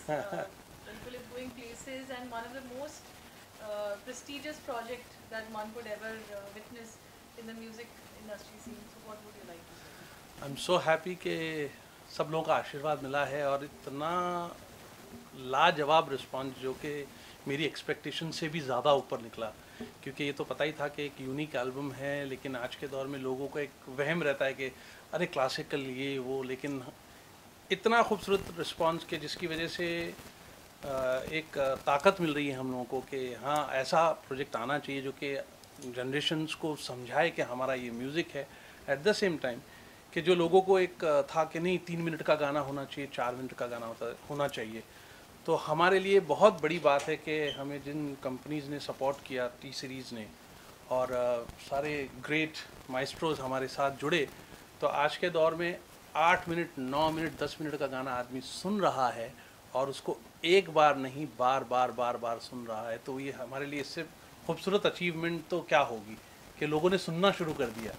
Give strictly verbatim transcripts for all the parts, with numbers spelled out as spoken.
uh, people is going places, and one of the most uh, prestigious project that one could ever uh, witness in the music industry scene. So what would you like to say? I am so happy कि सब लोगों का आशीर्वाद मिला है और इतना लाजवाब रिस्पांस जो कि मेरी एक्सपेक्टेशन से भी ज़्यादा ऊपर निकला, क्योंकि ये तो पता ही था कि एक यूनिक एल्बम है, लेकिन आज के दौर में लोगों को एक वहम रहता है कि अरे क्लासिकल ये वो, लेकिन इतना खूबसूरत रिस्पांस के जिसकी वजह से एक ताकत मिल रही है हम लोगों को कि हाँ ऐसा प्रोजेक्ट आना चाहिए जो कि जनरेशन्स को समझाए कि हमारा ये म्यूज़िक है। एट द सेम टाइम कि जो लोगों को एक था कि नहीं तीन मिनट का गाना होना चाहिए, चार मिनट का गाना होता होना चाहिए, तो हमारे लिए बहुत बड़ी बात है कि हमें जिन कंपनीज़ ने सपोर्ट किया, टी सीरीज़ ने और सारे ग्रेट माइस्ट्रोज हमारे साथ जुड़े, तो आज के दौर में आठ मिनट नौ मिनट दस मिनट का गाना आदमी सुन रहा है और उसको एक बार नहीं बार बार बार बार सुन रहा है, तो ये हमारे लिए इससे खूबसूरत अचीवमेंट तो क्या होगी कि लोगों ने सुनना शुरू कर दिया।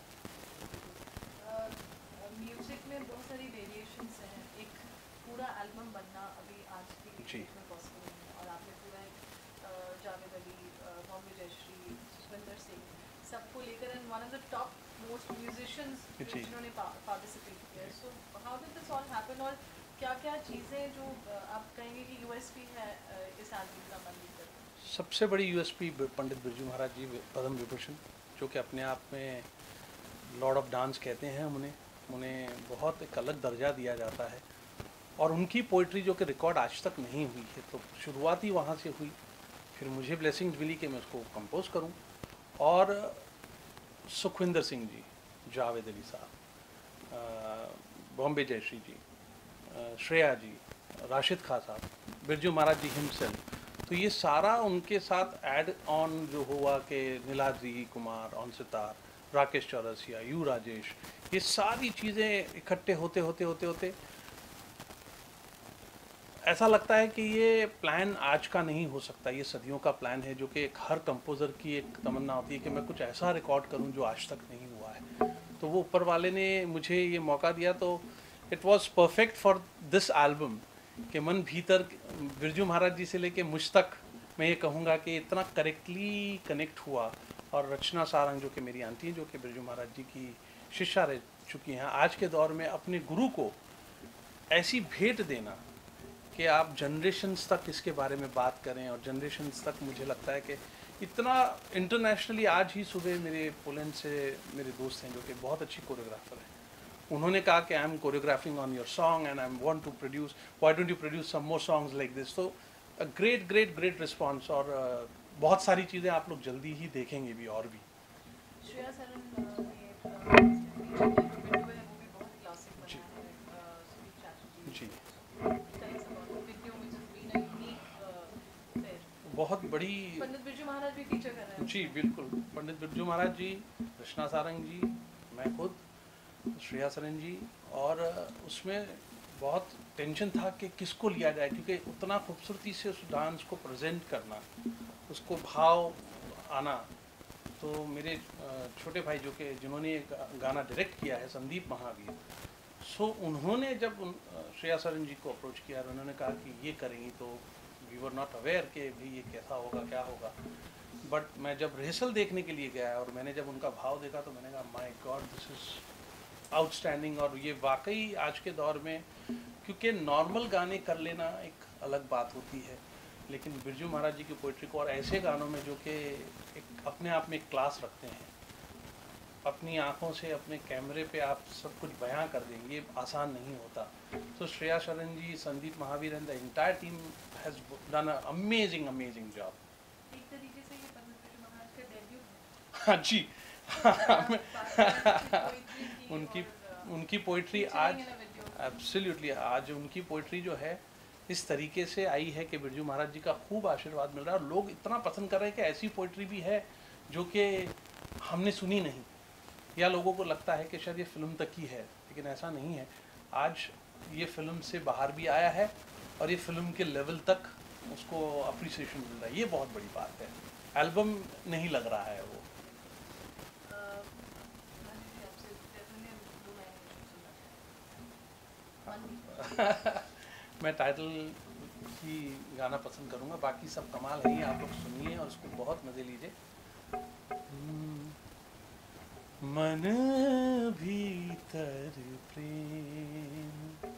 म्यूजिक में बहुत सारी वेरिएशंस हैं, एक पूरा एल्बम बनना अभी आज की डेट में पॉसिबल नहीं है, और आपने पूरा एक जावेद अली, बॉम्बे जयश्री, सुखविंदर सिंह सबको लेकर and one of the top most musicians जिन्होंने पार्टिसिपेट किया, so how did this all happen, और क्या क्या चीज़ें जो आप कहेंगे कि यूएसपी है इस एल्बम का मंदिर पर? सबसे बड़ी यूएसपी पंडित बिरजू महाराज जी पद्म विभूषण, जो कि अपने आप में लॉर्ड ऑफ डांस कहते हैं उन्हें उन्हें बहुत एक अलग दर्जा दिया जाता है, और उनकी पोइट्री जो कि रिकॉर्ड आज तक नहीं हुई है, तो शुरुआत ही वहाँ से हुई। फिर मुझे ब्लेसिंग्स मिली कि मैं उसको कंपोज करूँ, और सुखविंदर सिंह जी, जावेद अली साहब, बॉम्बे जयश्री जी, श्रेया जी, राशिद खान साहब, बिरजू महाराज जी हिमसेल्फ, तो ये सारा उनके साथ ऐड ऑन जो हुआ कि नीलाद्री कुमार ऑन सितार, राकेश चौरसिया, यू राजेश, ये सारी चीज़ें इकट्ठे होते होते होते होते ऐसा लगता है कि ये प्लान आज का नहीं हो सकता, ये सदियों का प्लान है, जो कि एक हर कंपोज़र की एक तमन्ना होती है कि मैं कुछ ऐसा रिकॉर्ड करूं जो आज तक नहीं हुआ है। तो वो ऊपर वाले ने मुझे ये मौका दिया, तो it was perfect for this album कि मन भीतर बिरजू महाराज जी से लेके मुझ तक मैं ये कहूँगा कि इतना करेक्टली कनेक्ट हुआ। और रचना सारंग जो कि मेरी आंटी हैं, जो कि बिरजू महाराज जी की शिष्या रह चुकी हैं, आज के दौर में अपने गुरु को ऐसी भेंट देना कि आप जनरेशन्स तक इसके बारे में बात करें, और जनरेशन्स तक मुझे लगता है कि इतना इंटरनेशनली। आज ही सुबह मेरे पोलैंड से मेरे दोस्त हैं जो कि बहुत अच्छी कोरियोग्राफर हैं, उन्होंने कहा कि I am choreographing on your song and I am want to produce, why don't you produce some more songs like this. तो ग्रेट ग्रेट ग्रेट रिस्पॉन्स, और uh, बहुत सारी चीज़ें आप लोग जल्दी ही देखेंगे भी और भी। श्रेया सरन ने विंडो है, वो भी बहुत क्लासिक बना है, सुदीप चैटर्जी जी बहुत बड़ी। पंडित बिरजू महाराज भी फीचर कर रहे हैं। जी बिल्कुल, पंडित बिरजू महाराज जी, रचना सारंग जी, मैं खुद, श्रेया सरन जी, और उसमें बहुत टेंशन था कि किसको लिया जाए, क्योंकि उतना खूबसूरती से उस डांस को प्रेजेंट करना, उसको भाव आना। तो मेरे छोटे भाई जो कि जिन्होंने गाना डायरेक्ट किया है, संदीप महावीर, सो उन्होंने जब उन श्रेया सरन जी को अप्रोच किया और उन्होंने कहा कि ये करेंगी, तो वी वर नॉट अवेयर कि भाई ये कैसा होगा क्या होगा। बट मैं जब रिहर्सल देखने के लिए गया और मैंने जब उनका भाव देखा, तो मैंने कहा my god this is outstanding. और ये वाकई आज के दौर में, क्योंकि नॉर्मल गाने कर लेना एक अलग बात होती है, लेकिन बिरजू महाराज जी की पोइट्री को और ऐसे गानों में जो कि एक अपने आप में एक क्लास रखते हैं, अपनी आँखों से अपने कैमरे पे आप सब कुछ बयां कर देंगे, ये आसान नहीं होता। तो Shreya Sharan ji, Sandeep Mahavir and the entire team has done a amazing amazing job. एक तरीके से ये पंडित बिरजू महाराज का डेब्यू है। हाँ जी उनकी उनकी पोइट्री आज एब्सोल्युटली, आज उनकी पोइट्री जो है इस तरीके से आई है कि बिरजू महाराज जी का खूब आशीर्वाद मिल रहा है, और लोग इतना पसंद कर रहे हैं कि ऐसी पोइट्री भी है जो कि हमने सुनी नहीं, या लोगों को लगता है कि शायद ये फिल्म तक ही है, लेकिन ऐसा नहीं है। आज ये फिल्म से बाहर भी आया है और ये फिल्म के लेवल तक उसको अप्रिसिएशन मिल रहा है, ये बहुत बड़ी बात है। एल्बम नहीं लग रहा है वो। मैं टाइटल ही गाना पसंद करूँगा, बाकी सब कमाल है ही, आप लोग सुनिए और उसको बहुत मज़े लीजिए। मन भीतर प्रेम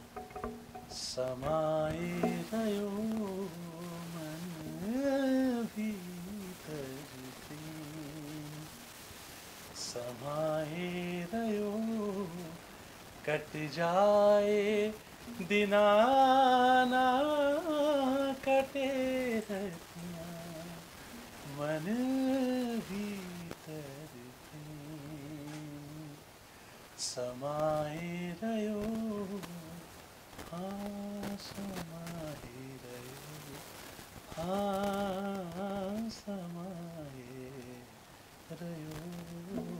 समाए रयो, मन भीतर प्रेम समाए रयो, कट जाए दिनाना कटे रतियाँ, मन भीतर प्रेम समाए रयो, हाँ समाए रयो, हाँ समाए रयो।